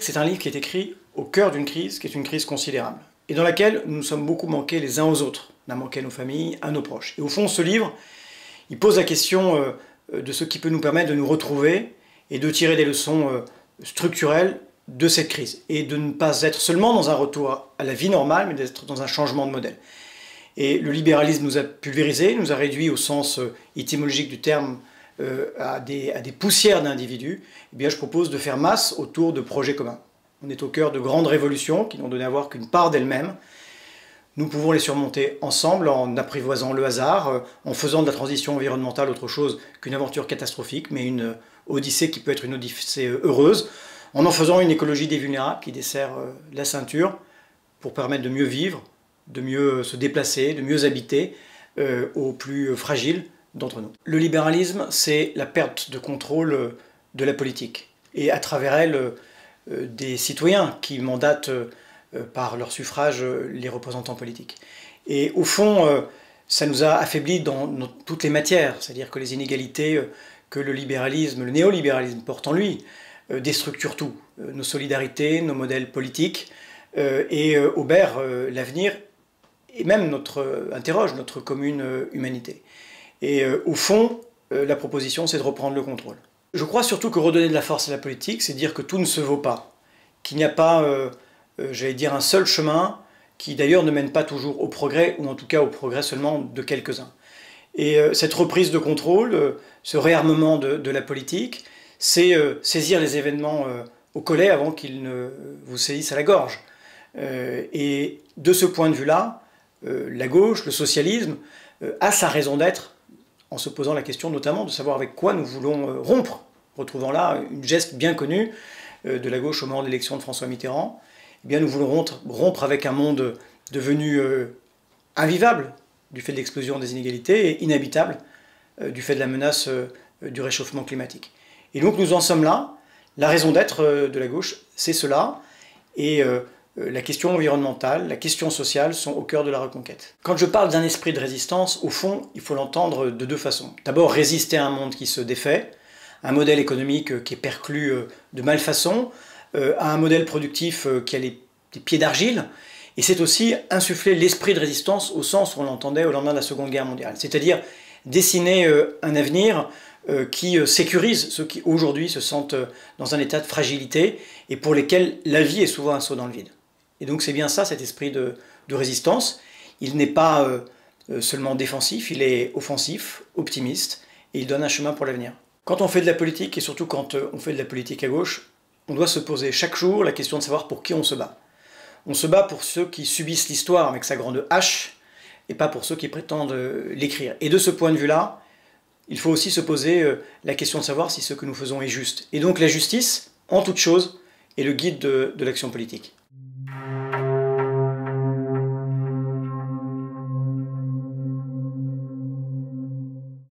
c'est un livre qui est écrit au cœur d'une crise, qui est une crise considérable, et dans laquelle nous nous sommes beaucoup manqués les uns aux autres. On a manqué à nos familles, à nos proches. Et au fond, ce livre, il pose la question de ce qui peut nous permettre de nous retrouver et de tirer des leçons structurelles de cette crise. Et de ne pas être seulement dans un retour à la vie normale, mais d'être dans un changement de modèle. Et le libéralisme nous a pulvérisés, nous a réduits au sens étymologique du terme à des poussières d'individus. Eh bien, je propose de faire masse autour de projets communs. On est au cœur de grandes révolutions qui n'ont donné à voir qu'une part d'elles-mêmes. Nous pouvons les surmonter ensemble en apprivoisant le hasard, en faisant de la transition environnementale autre chose qu'une aventure catastrophique, mais une odyssée qui peut être une odyssée heureuse, en faisant une écologie des vulnérables qui desserre la ceinture pour permettre de mieux vivre, de mieux se déplacer, de mieux habiter aux plus fragiles d'entre nous. Le libéralisme, c'est la perte de contrôle de la politique, et à travers elle, des citoyens qui mandatent par leur suffrage les représentants politiques. Et au fond, ça nous a affaiblis dans toutes les matières, c'est-à-dire que les inégalités que le libéralisme, le néolibéralisme porte en lui, déstructurent tout, nos solidarités, nos modèles politiques, et obèrent l'avenir, et même interroge notre commune humanité. Et au fond, la proposition, c'est de reprendre le contrôle. Je crois surtout que redonner de la force à la politique, c'est dire que tout ne se vaut pas, qu'il n'y a pas, j'allais dire, un seul chemin, qui d'ailleurs ne mène pas toujours au progrès, ou en tout cas au progrès seulement de quelques-uns. Et cette reprise de contrôle, ce réarmement de la politique, c'est saisir les événements au collet avant qu'ils ne vous saisissent à la gorge. Et de ce point de vue-là, la gauche, le socialisme, a sa raison d'être, en se posant la question notamment de savoir avec quoi nous voulons rompre, retrouvant là une geste bien connue de la gauche au moment de l'élection de François Mitterrand. Eh bien, nous voulons rompre avec un monde devenu invivable du fait de l'explosion des inégalités et inhabitable du fait de la menace du réchauffement climatique. Et donc nous en sommes là. La raison d'être de la gauche, c'est cela. Et la question environnementale, la question sociale sont au cœur de la reconquête. Quand je parle d'un esprit de résistance, au fond, il faut l'entendre de deux façons. D'abord, résister à un monde qui se défait, un modèle économique qui est perclus de malfaçon, à un modèle productif qui a des pieds d'argile, et c'est aussi insuffler l'esprit de résistance au sens où on l'entendait au lendemain de la Seconde Guerre mondiale, c'est-à-dire dessiner un avenir qui sécurise ceux qui aujourd'hui se sentent dans un état de fragilité et pour lesquels la vie est souvent un saut dans le vide. Et donc c'est bien ça, cet esprit de résistance. Il n'est pas seulement défensif, il est offensif, optimiste, et il donne un chemin pour l'avenir. Quand on fait de la politique, et surtout quand on fait de la politique à gauche, on doit se poser chaque jour la question de savoir pour qui on se bat. On se bat pour ceux qui subissent l'histoire avec sa grande hache, et pas pour ceux qui prétendent l'écrire. Et de ce point de vue-là, il faut aussi se poser la question de savoir si ce que nous faisons est juste. Et donc la justice, en toute chose, est le guide de l'action politique.